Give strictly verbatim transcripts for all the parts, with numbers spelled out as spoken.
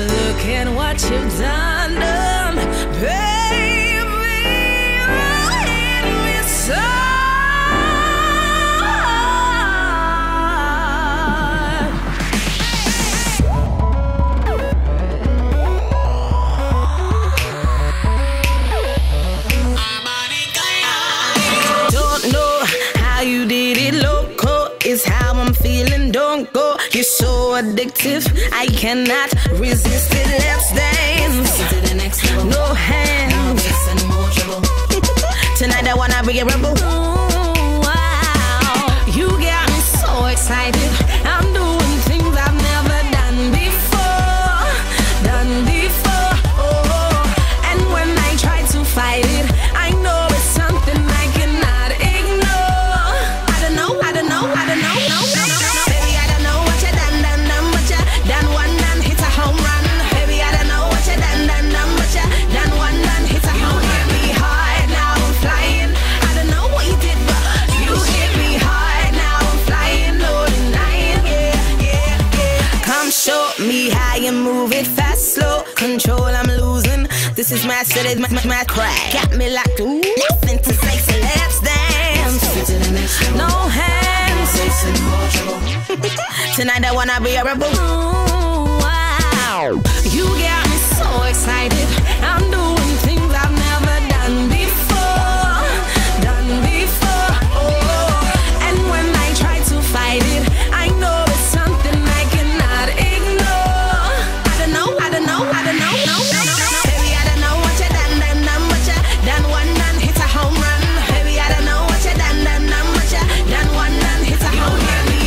Look at what you've done, done, baby. Hit me so. Is how I'm feeling, don't go. You're so addictive, I cannot resist it. Let's dance. To the next level. No hands. Tonight I wanna be a rebel. Ooh, wow. You got me so excited. I'm doing things I've never done before. Done before. Oh, and when I try to fight it, I know it's something I cannot ignore. I don't know, I don't know, I don't know. No, no, no, no. Baby, I don't know what you done, done, done, but you done one, done, hit a home run. Baby, I don't know what you done, done, done, but you done one, done, hit a home run. You hit me hard, now I'm flying. I don't know what you did, but you hit me hard, now I'm flying, no denying. Yeah, yeah, yeah. Come show me how you move it fast, slow, control, I'm losing. This is my city, my, my, my crack. Got me locked, ooh, nothing to say, so let's dance. No hands. Tonight I wanna be a rebel. Ooh, wow. You got me so excited. I'm doing things I've never done before. Done before. Oh, and when I try to fight it, I know it's something I cannot ignore. I don't know, I don't know, I don't know, no, no, no, no. Baby, I don't know what you done, done, done, but you done one, done, hit a home run. Baby, I don't know what you done, done, done, but you done one, done, hit a home run.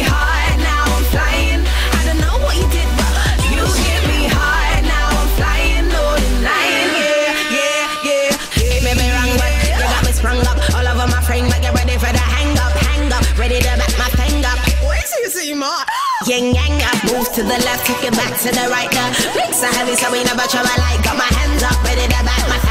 Ready to back my thing up. Wait till you see more. Yang yang up, move to the left, take it back to the right. The bricks are heavy, so we never trouble. Like got my hands up, ready to back my